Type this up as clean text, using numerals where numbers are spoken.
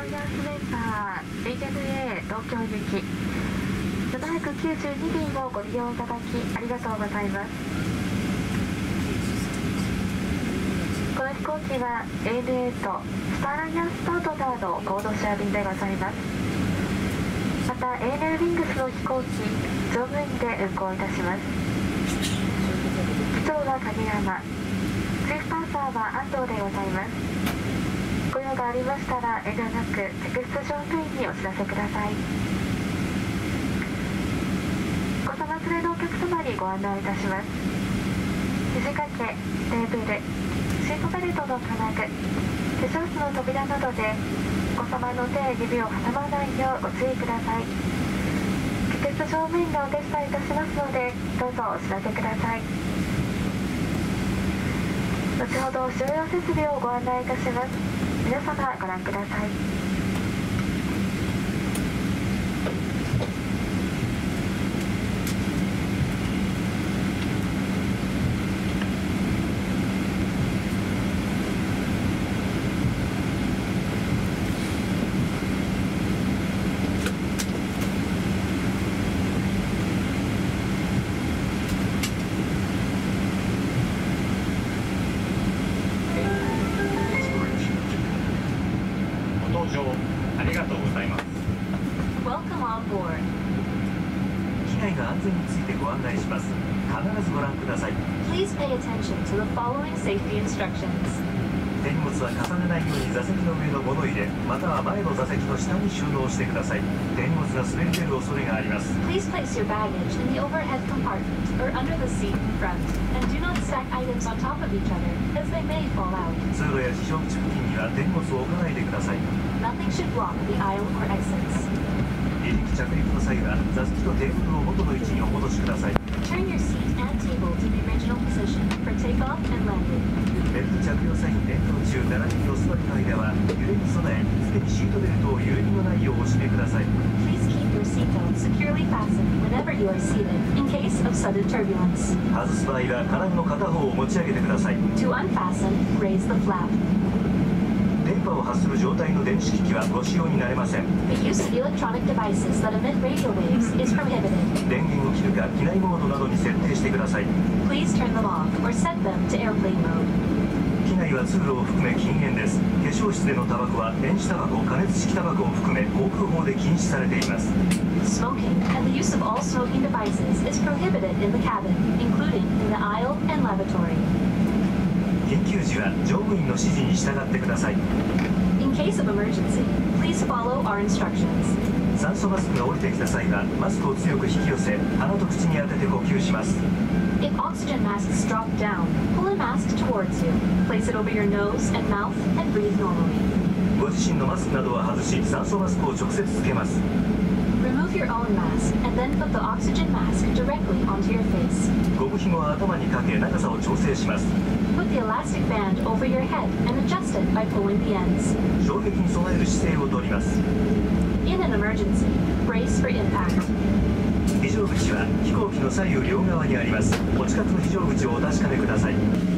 イヤースメンバー ANA 東京行き792便をご利用いただきありがとうございます。この飛行機は ANA とスターアライアンスパートナーのコードシェア便でございます。また ANA ウィングスの飛行機乗務員で運航いたします。機長は影山、チーフパーサーは安藤でございます。ご用がありましたら遠慮なく客室乗務員にお知らせください。お子様連れのお客様にご案内いたします。肘掛け、テーブル、シートベルトの金具、化粧室の扉などでお子様の手指を挟まないようご注意ください。客室乗務員がお手伝いいたしますのでどうぞお知らせください。後ほど収容設備をご案内いたします。皆様ご覧ください。 ありがとうございます。 Welcome on board. 機内の安全についてご案内します。必ずご覧ください。 Please pay attention to the following safety instructions. 手荷物は重ねないように座席の上の物入れまたは前の座席の下に収納してください。手荷物が滑り出る恐れがあります。 Please place your baggage in the overhead compartment or under the seat in front, and do not stack items on top of each other, as they may fall out. 通路や非常口付近には手荷物を置かないでください。 Nothing should block the aisle or exits. 離陸着陸の際は座席とテーブルを元の位置にお戻しください。 Turn your seat and table to the original position for takeoff and landing. ベルト着用際に転倒中並びにお座りの間は揺れに備え常にシートベルトを揺れのないようお締めください。 Please keep your seatbelt securely fastened whenever you are seated in case of sudden turbulence. 外す場合は金具の片方を持ち上げてください。 To unfasten, raise the flap. 電波を発する状態の電子機器はご使用になれません。 The use of electronic devices that emit radio waves is prohibited. 電源を切るか機内モードなどに設定してください。 Please turn them off or set them to airplane mode. 機内は通路を含め禁煙です。化粧室でのタバコは電子タバコ、加熱式タバコを含め航空法で禁止されています。 Smoking and the use of all smoking devices is prohibited in the cabin, including in the aisle and lavatory. 緊急時は乗務員の指示に従ってください。 In case of emergency, please follow our instructions. 酸素マスクが降りてきた際はマスクを強く引き寄せ鼻と口に当てて呼吸します。 If oxygen masks drop down, pull a mask towards you. Place it over your nose and mouth and breathe normally. ご自身のマスクなどは外し酸素マスクを直接つけます。 Remove your own mask and then put the oxygen mask directly onto your face. ゴム紐を頭にかけ長さを調整します。 Put the elastic band over your head and adjust it by pulling the ends. 衝撃に備える姿勢をとります。 In an emergency, brace for impact. 非常口は飛行機の左右両側にあります。お近くの非常口をお確かめください。